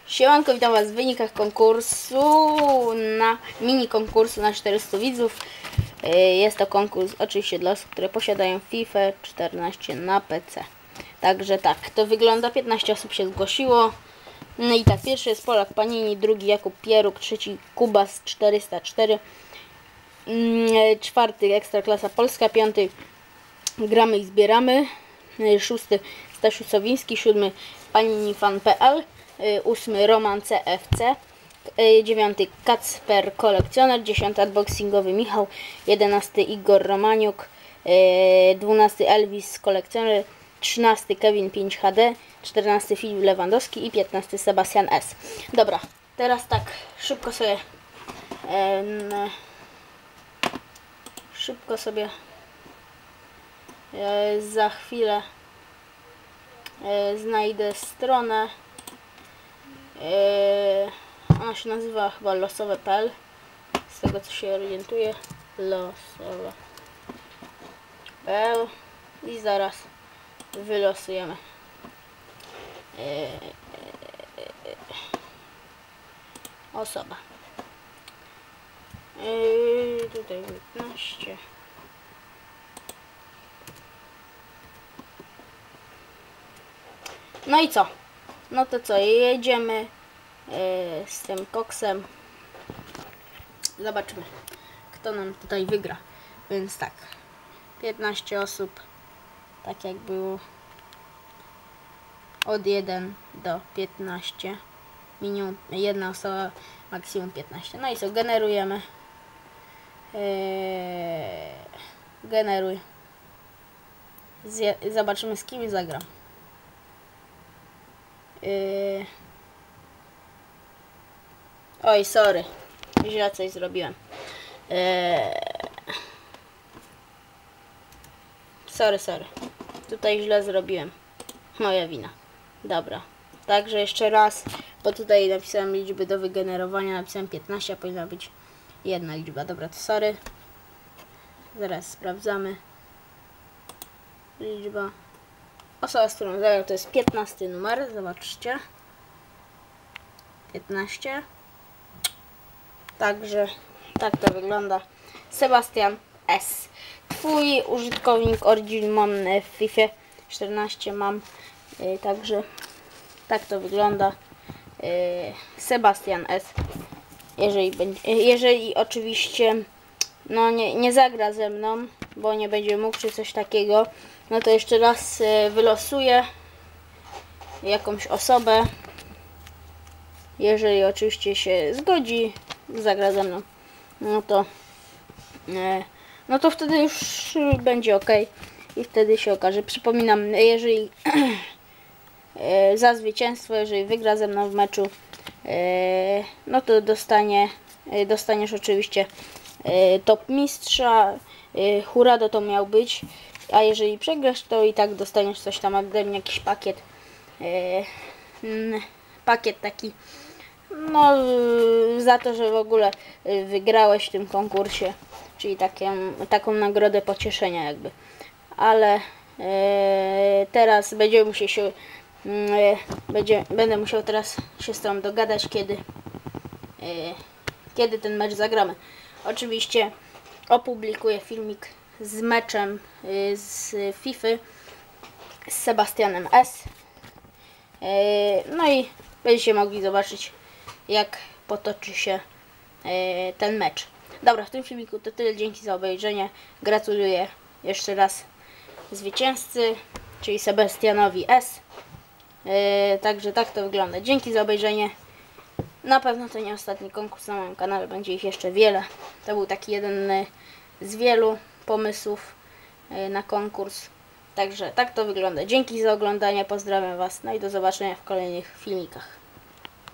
Siemanko, witam Was w wynikach konkursu, mini konkursu na 400 widzów. Jest to konkurs oczywiście dla osób, które posiadają FIFA 14 na PC. Także tak, to wygląda, 15 osób się zgłosiło. No i tak, pierwszy jest Polak Panini, drugi Jakub Pieruk, trzeci Kubas 404, czwarty Ekstraklasa Polska, piąty Gramy i Zbieramy, szósty Stasiu Sowiński, siódmy paninifan.pl, 8 Roman CFC, 9 Kacper Kolekcjoner, 10 Unboxingowy Michał, 11 Igor Romaniuk, 12 Elvis Kolekcjoner, 13 Kevin 5HD, 14 Filip Lewandowski i 15 Sebastian S. Dobra, teraz tak, szybko sobie za chwilę znajdę stronę. Ona się nazywa chyba losowe.pl, z tego co się orientuję, losowe.pl i zaraz wylosujemy osoba. Tutaj 15. No i co? No to co, jedziemy z tym koksem. Zobaczmy, kto nam tutaj wygra. Więc tak, 15 osób, tak jak było, od 1 do 15, minimum jedna osoba, maksimum 15. No i co, generujemy. Generuj. Zobaczymy, z kim zagram. Oj, sorry, źle coś zrobiłem. Sorry, tutaj źle zrobiłem, moja wina. Dobra, także jeszcze raz, bo tutaj napisałem liczby do wygenerowania, napisałem 15, a powinna być jedna liczba. Dobra, to sorry. Zaraz sprawdzamy. Liczba. Osoba, z którą zagrał, to jest 15 numer, zobaczcie. 15. Także tak to wygląda. Sebastian S. Twój użytkownik Origin mam w FIFA 14 mam. Także tak to wygląda. Sebastian S. Jeżeli oczywiście no nie zagra ze mną, bo nie będzie mógł czy coś takiego, no to jeszcze raz wylosuję jakąś osobę. Jeżeli oczywiście się zgodzi, zagra ze mną, no to wtedy już będzie ok i wtedy się okaże. Przypominam, jeżeli za zwycięstwo, jeżeli wygra ze mną w meczu, no to dostaniesz oczywiście top mistrza, Hurado to miał być, a jeżeli przegrasz, to i tak dostaniesz coś tam ode mnie, jakiś pakiet, taki, no za to, że w ogóle wygrałeś w tym konkursie, czyli taką nagrodę pocieszenia jakby. Ale teraz będę musiał teraz się z tą dogadać, kiedy ten mecz zagramy. Oczywiście opublikuję filmik z meczem z FIFA z Sebastianem S. No i będziecie mogli zobaczyć, jak potoczy się ten mecz. Dobra, w tym filmiku to tyle. Dzięki za obejrzenie. Gratuluję jeszcze raz zwycięzcy, czyli Sebastianowi S. Także tak to wygląda. Dzięki za obejrzenie. Na pewno to nie ostatni konkurs na moim kanale, będzie ich jeszcze wiele. To był taki jeden z wielu pomysłów na konkurs. Także tak to wygląda. Dzięki za oglądanie, pozdrawiam Was, no i do zobaczenia w kolejnych filmikach.